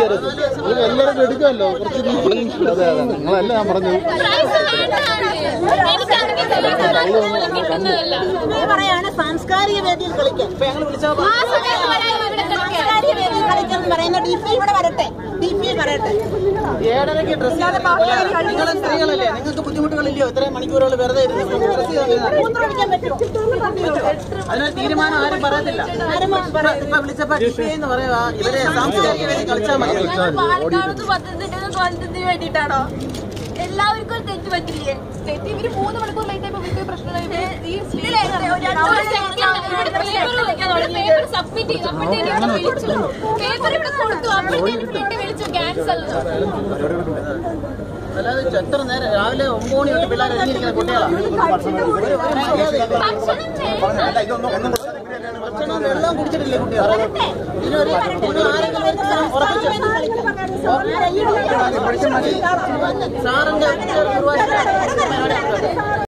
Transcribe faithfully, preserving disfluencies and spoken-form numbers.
എല്ലാവരും എടുക്കാമല്ലോ കുറച്ച് അതെ അതെ നിങ്ങളല്ല ഞാൻ പറഞ്ഞത് പറയാണ് സാംസ്കാരിക വേദിയിൽ കളിക്കാൻ സാംസ്കാരിക വേദിയിൽ കളിക്കാൻ പറയുന്ന ഡി പി ഇവിടെ വരട്ടെ ഡി പി വരട്ടെ ഏഴരയ്ക്ക് ഡ്രസ് നിങ്ങൾ സ്ത്രീകളല്ലേ നിങ്ങൾക്ക് ബുദ്ധിമുട്ടുകളില്ലയോ ഇത്രയും മണിക്കൂറുകൾ വെറുതെ മൂത്രമൊഴിക്കാൻ പറ്റുമോ അതിനൊരു തീരുമാനം ആരും പറയത്തില്ല ഇപ്പൊ വിളിച്ചപ്പോ ഡി പി എന്ന് പറയുക ഇവരെ സാംസ്കാരിക വേദി കളിച്ചാൽ മതി പദ്ധതിന് വേണ്ടിട്ടാണോ എല്ലാവർക്കും ഒരു തെറ്റ് പറ്റില്ലേ തെറ്റ് ഇവര് മൂന്ന് മണിക്കൂർ ലൈറ്റ് ആയപ്പോ പ്രശ്നം സബ്മിറ്റ് ചെയ്തു പേപ്പർ ഇവിടെ കൊടുത്തു അപ്പോഴത്തേക്ക് വിളിച്ചു ക്യാൻസൽ അല്ലാതെ എത്ര നേരം രാവിലെ ഒമ്പത് മണി തൊട്ട് പിള്ളേർ എഴുതിയിരിക്കുന്ന കുട്ടികളാണ് ഭക്ഷണം വെള്ളം കുടിച്ചിട്ടില്ലേ കുട്ടികൾ ഇതിനൊരു സാറിന്റെ